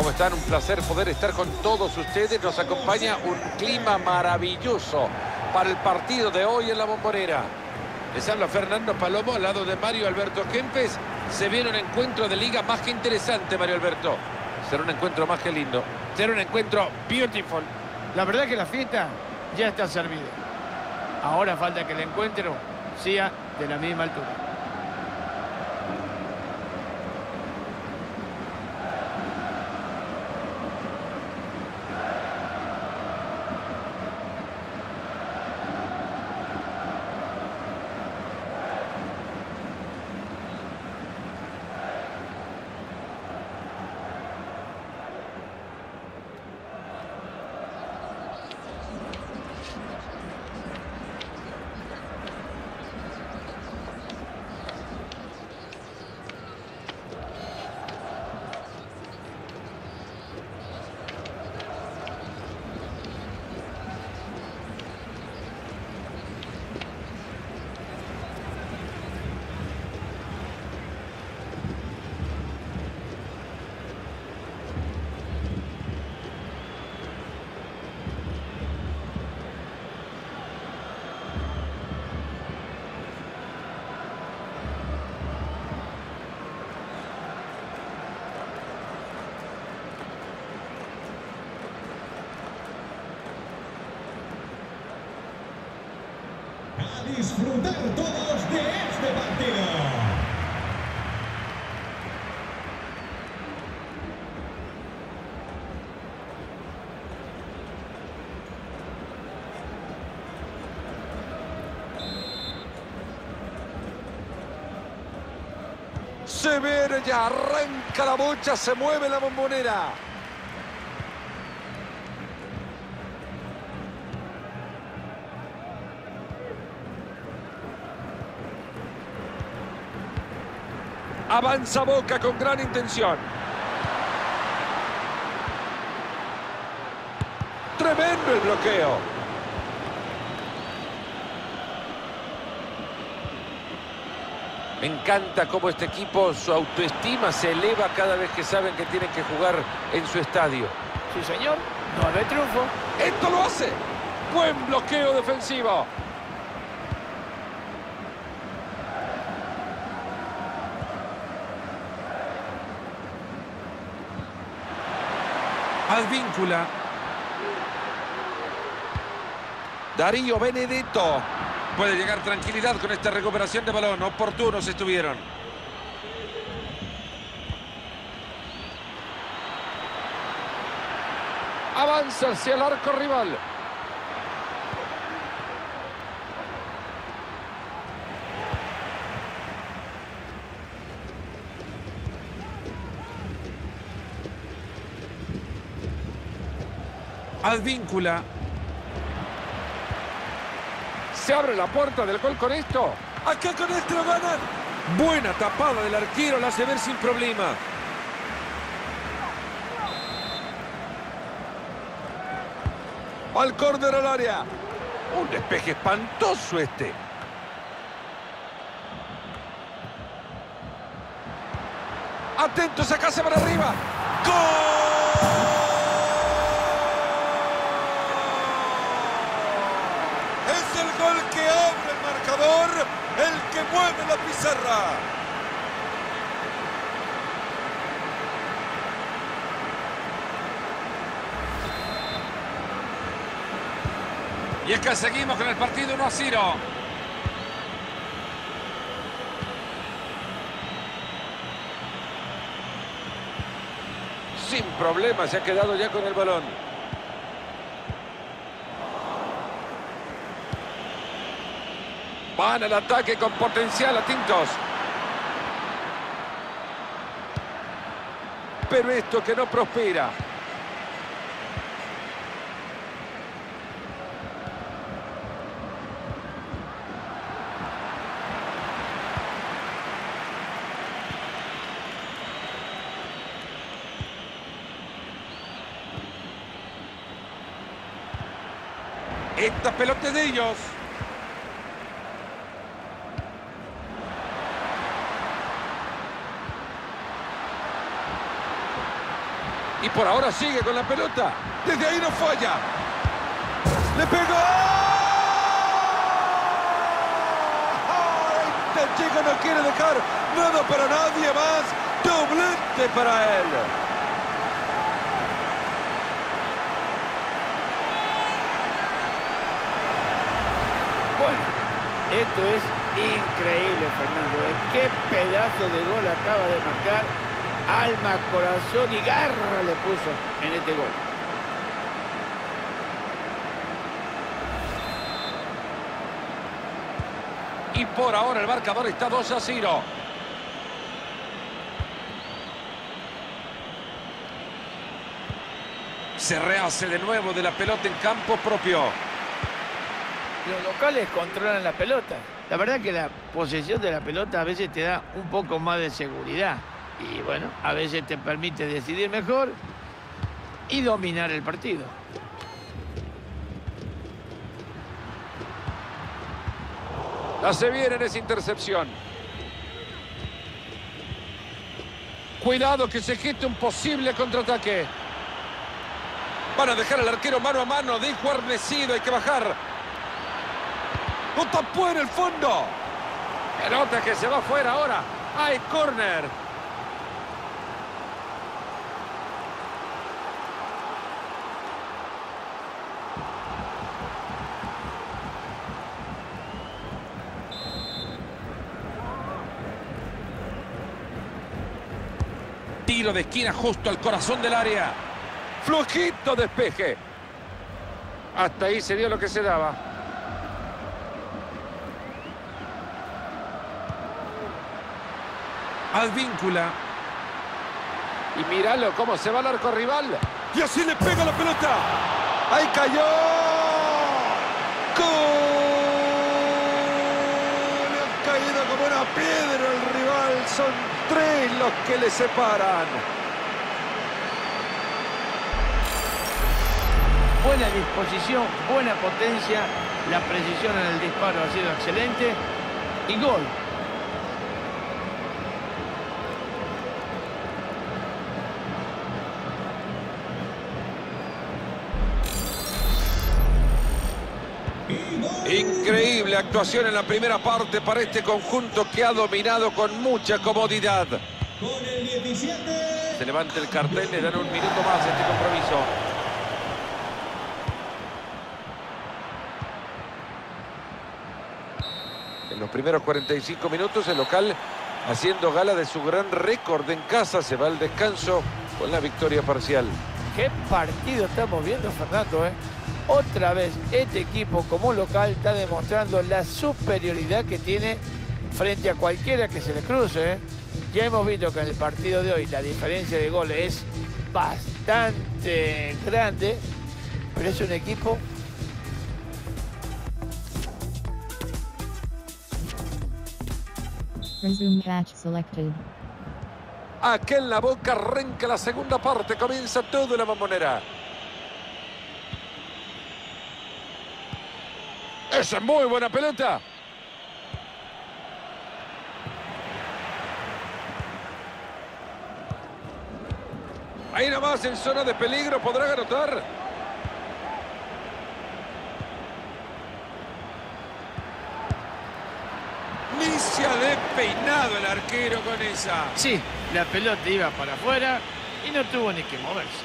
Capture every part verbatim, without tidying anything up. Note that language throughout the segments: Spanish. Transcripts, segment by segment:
¿Cómo están? Un placer poder estar con todos ustedes. Nos acompaña un clima maravilloso para el partido de hoy en la Bombonera. Les habla Fernando Palomo al lado de Mario Alberto Kempes. Se viene un encuentro de liga más que interesante, Mario Alberto. Será un encuentro más que lindo. Será un encuentro beautiful. La verdad que la fiesta ya está servida. Ahora falta que el encuentro sea de la misma altura. A disfrutar todos de este partido. Se viene ya, arranca la bocha, se mueve la Bombonera. Avanza Boca con gran intención. Tremendo el bloqueo. Me encanta cómo este equipo, su autoestima se eleva cada vez que saben que tienen que jugar en su estadio. Sí, señor. Nueve triunfo. ¡Esto lo hace! Buen bloqueo defensivo. Advíncula. Darío Benedetto. Puede llegar tranquilidad con esta recuperación de balón. Oportunos estuvieron. Avanza hacia el arco rival. Advíncula. Se abre la puerta del gol con esto. Acá con esto lo ganan. Buena tapada del arquero, la hace ver sin problema. Al córner al área. Un despeje espantoso este. Atentos, acá se para arriba. ¡Gol! El que abre el marcador, el que mueve la pizarra. Y es que seguimos con el partido uno a cero. Sin problema se ha quedado ya con el balón. Van al ataque con potencial a Tintos. Pero esto que no prospera. Esta pelota es de ellos. Y por ahora sigue con la pelota. Desde ahí no falla. ¡Le pegó! ¡Ay! Este chico no quiere dejar nada para nadie más. Doblete para él. Bueno, esto es increíble, Fernando. Qué pedazo de gol acaba de marcar. Alma, corazón y garra le puso en este gol. Y por ahora el marcador está dos a cero. Se rehace de nuevo de la pelota en campo propio. Los locales controlan la pelota. La verdad que la posesión de la pelota a veces te da un poco más de seguridad. Y bueno, a veces te permite decidir mejor y dominar el partido. Hace bien en esa intercepción. Cuidado que se geste un posible contraataque. Van a dejar al arquero mano a mano. De guarnecido, hay que bajar. ¡No tapó en el fondo! Pelota que se va afuera ahora. ¡Hay córner! Tiro de esquina justo al corazón del área. Flojito despeje. Hasta ahí se dio lo que se daba. Advíncula. Y míralo cómo se va al arco rival. Y así le pega la pelota. ¡Ahí cayó! ¡Gol! Le ha caído como una piedra el rival. Son tres los que le separan. Buena disposición, buena potencia. La precisión en el disparo ha sido excelente. Y gol. Increíble actuación en la primera parte para este conjunto que ha dominado con mucha comodidad. Con el diecisiete. Se levanta el cartel, le dan un minuto más a este compromiso. En los primeros cuarenta y cinco minutos el local, haciendo gala de su gran récord en casa, se va al descanso con la victoria parcial. Qué partido estamos viendo, Fernando, ¿eh? Otra vez este equipo como local está demostrando la superioridad que tiene frente a cualquiera que se le cruce, ¿eh? Ya hemos visto que en el partido de hoy la diferencia de goles es bastante grande, pero es un equipo Resume match selected. Aquí en la Boca arranca la segunda parte, comienza todo en la Bombonera. Esa es muy buena pelota. Ahí nomás en zona de peligro, podrá anotar. Ni se ha despeinado el arquero con esa. Sí, la pelota iba para afuera y no tuvo ni que moverse.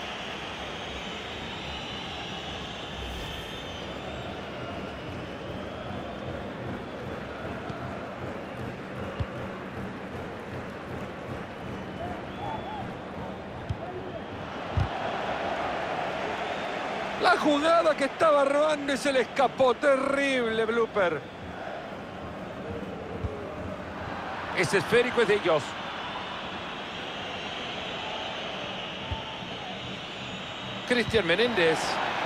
La jugada que estaba robando y se le escapó. Terrible blooper. Ese esférico es de ellos. Cristian Menéndez.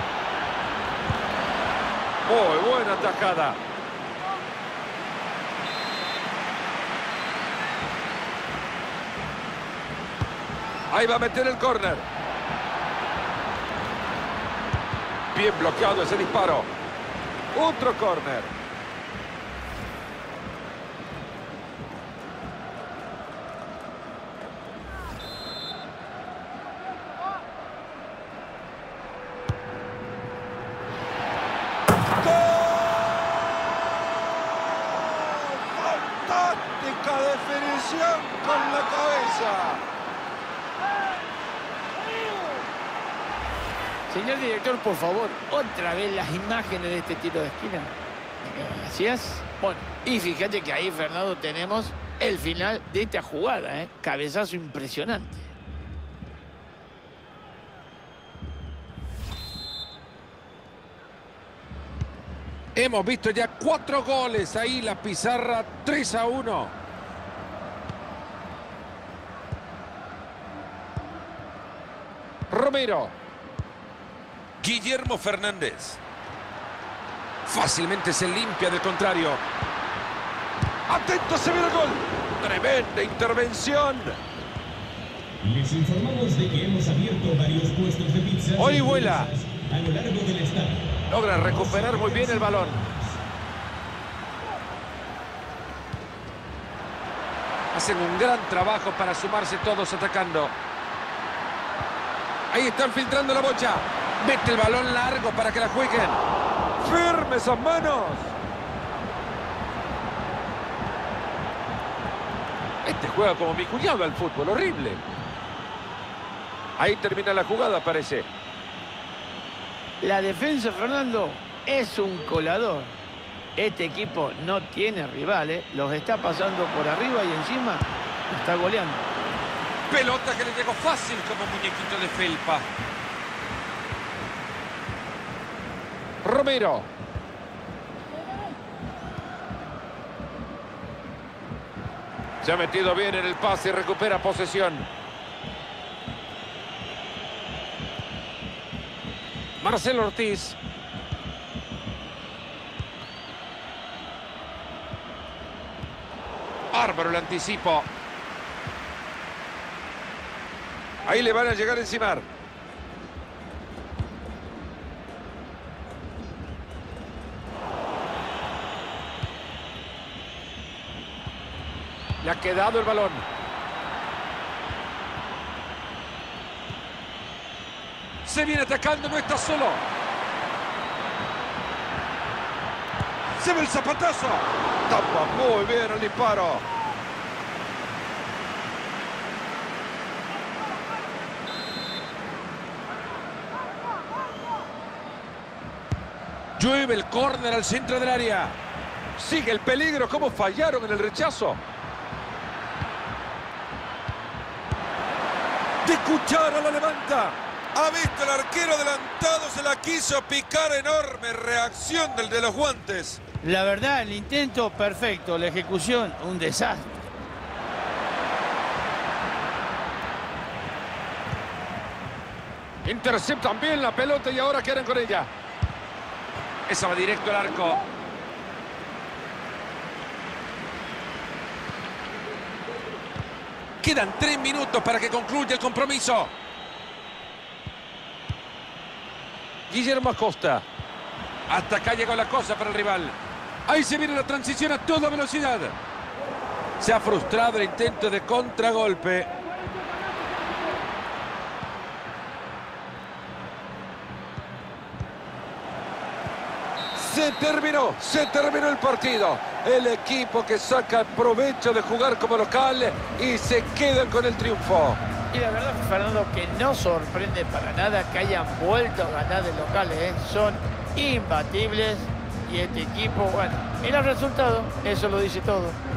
Muy buena tajada. Ahí va a meter el córner. Bien bloqueado ese disparo. Otro córner. fantástica definición con la cabeza. Señor director, por favor, otra vez las imágenes de este tiro de esquina. Gracias. Bueno, y fíjate que ahí, Fernando, tenemos el final de esta jugada, ¿eh? Cabezazo impresionante. Hemos visto ya cuatro goles ahí, la pizarra tres a uno. Romero. Guillermo Fernández. Fácilmente se limpia del contrario. ¡Atento, se viene el gol! ¡Tremenda intervención! Les informamos de que hemos abierto varios puestos de pizzas. Hoy vuela. A lo largo del estadio. Logra recuperar muy bien el balón. Hacen un gran trabajo para sumarse todos atacando. Ahí están filtrando la bocha. Mete el balón largo para que la jueguen. ¡Firme esas manos! Este juega como mi cuñado al fútbol, horrible. Ahí termina la jugada, parece. La defensa, Fernando, es un colador. Este equipo no tiene rivales, los está pasando por arriba y encima lo está goleando. Pelota que le llegó fácil como muñequito de felpa. Romero. Se ha metido bien en el pase y recupera posesión. Marcelo Ortiz. Bárbaro el anticipo. Ahí le van a llegar encima. Le ha quedado el balón. Se viene atacando, no está solo. Se ve el zapatazo. Tapa muy bien el disparo. Llueve el córner al centro del área. Sigue el peligro. ¿Cómo fallaron en el rechazo? De cuchara la levanta. Ha visto el arquero adelantado, se la quiso picar. Enorme reacción del de los guantes. La verdad, el intento perfecto, la ejecución un desastre. Interceptan bien la pelota y ahora quedan con ella. Esa va directo al arco. Quedan tres minutos para que concluya el compromiso. Guillermo Acosta. Hasta acá llegó la cosa para el rival. Ahí se viene la transición a toda velocidad. Se ha frustrado el intento de contragolpe. Se terminó, se terminó el partido. El equipo que saca provecho de jugar como local y se queda con el triunfo. Y la verdad, Fernando, que no sorprende para nada que hayan vuelto a ganar de locales, ¿eh? Son imbatibles y este equipo, bueno, y el resultado, eso lo dice todo.